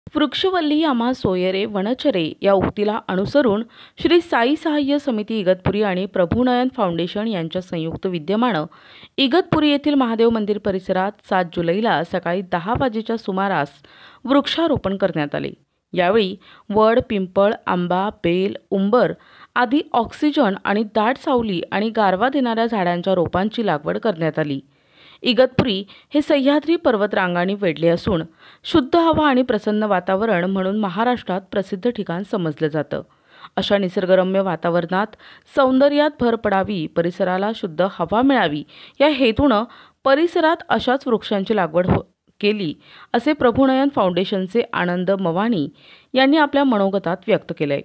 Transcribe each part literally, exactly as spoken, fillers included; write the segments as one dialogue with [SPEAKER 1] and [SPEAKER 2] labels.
[SPEAKER 1] वृक्षवल्ली आम्हा सोयरे वनचरे या उक्तीला अनुसरून श्री साई सहाय्य समिती इगतपुरी आणि प्रभुनयन फाउंडेशन यांच्या संयुक्त विद्यमानं इगतपुरी येथील महादेव मंदिर परिसरात सात जुलैला सकाळी दहा वाजेच्या सुमारास वृक्षारोपण करण्यात आले। यावेळी वड, पिंपळ, आंबा, बेल, उंबर आदी ऑक्सिजन आणि दाट सावली आणि गारवा देणाऱ्या झाडांच्या रोपांची लागवड करण्यात आली। इगतपुरी हे सह्याद्री पर्वतरांगांनी वेढले असून शुद्ध हवा आणि प्रसन्न वातावरण म्हणून महाराष्ट्रात प्रसिद्ध ठिकाण समजलं जातं। अशा निसर्गरम्य वातावरणात सौंदर्यात भर पडावी, परिसराला शुद्ध हवा मिळावी या हेतूनं परिसरात अशाच वृक्षांची लागवड हो केली असे प्रभुनयन फाउंडेशनचे आनंद मवाणी यांनी आपल्या मनोगतात व्यक्त केले।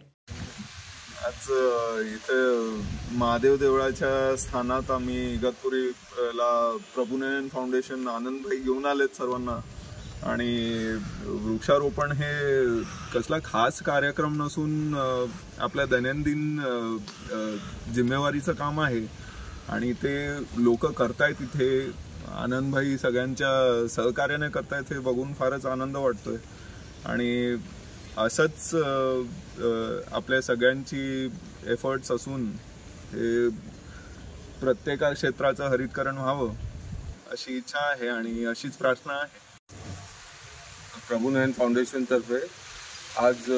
[SPEAKER 2] आज इथे महादेव देवळाच्या स्थानात आम्ही इगतपुरीला प्रभुनयन फाउंडेशन आनंदभाई घेऊन आलेत सर्वांना। आणि वृक्षारोपण हे कसला खास कार्यक्रम नसून आपल्या दैनंदिन जिम्मेवारीचं काम आहे आणि ते लोक करतायत। इथे आनंदभाई सगळ्यांच्या सहकार्याने करतायत हे बघून फारच आनंद वाटतोय। आणि असंच आपल्या सगळ्यांची एफर्ट्स असून हे प्रत्येक क्षेत्राचं हरितकरण व्हावं अशी इच्छा आहे आणि अशीच प्रार्थना आहे।
[SPEAKER 3] प्रभुनयन फाउंडेशन तर्फे आज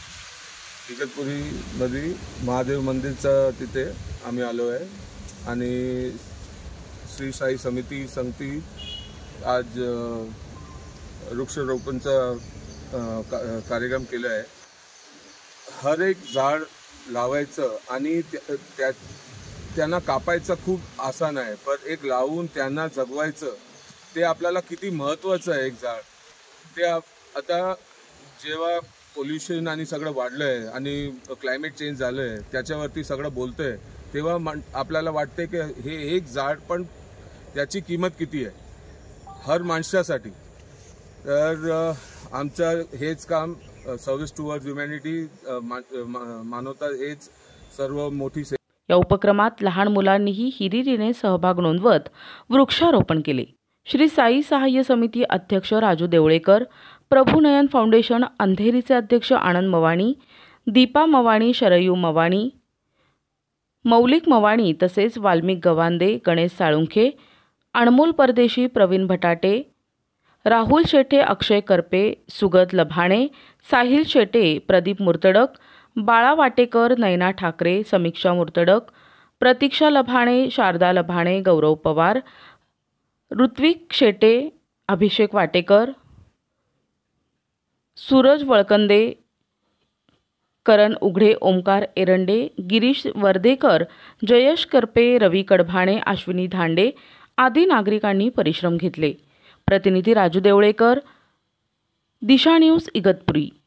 [SPEAKER 3] इगतपुरी मध्ये महादेव मंदिरचा तिथे आम्ही आलो आहे आणि श्री साई समिती संगती आज वृक्षारोपणचा कार्यक्रम केला आहे। हर एक झाड लावायचं आणि त्या त्यांना कापायचं खूप आसान आहे, पण एक लावून त्यांना जगवायचं ते आपल्याला किती महत्त्वाचं आहे। एक झाड ते आता जेव्हा पोल्युशन आणि सगळं वाढलं आहे आणि क्लायमेट चेंज झालं आहे त्याच्यावरती सगळं बोलतंय तेव्हा आपल्याला वाटते की हे एक झाड पण त्याची किंमत किती आहे हर माणसासाठी। तर आमचं हेच काम सर्व्हिस टुवर्ड्स ह्युमॅनिटी, मानवता हेच सर्व मोठी से
[SPEAKER 1] या उपक्रमात लहान मुलांनीही हिरिरीने सहभाग नोंदवत वृक्षारोपण केले। श्री साई सहाय्य समिती अध्यक्ष राजू देवळेकर, प्रभुनयन फाउंडेशन अंधेरीचे अध्यक्ष आनंद मवाणी, दीपा मवाणी, शरयू मवाणी, मौलिक मवाणी तसेच वाल्मिक गवांदे, गणेश साळुंखे, अनमोल परदेशी, प्रवीण भटाटे, राहुल शेटे, अक्षय करपे, सुगत लभाणे, साहिल शेटे, प्रदीप मुर्तडक, बाळा वाटेकर, नयना ठाकरे, समीक्षा मुर्तडक, प्रतीक्षा लभाणे, शारदा लभाणे, गौरव पवार, ऋत्विक शेटे, अभिषेक वाटेकर, सूरज वळकंदे, करण उघडे, ओमकार एरंडे, गिरीश वर्देकर, जयेश करपे, रवी कडभाणे, अश्विनी धांडे आदी नागरिकांनी परिश्रम घेतले। प्रतिनिधी राजू देवळेकर, दिशा न्यूज, इगतपुरी।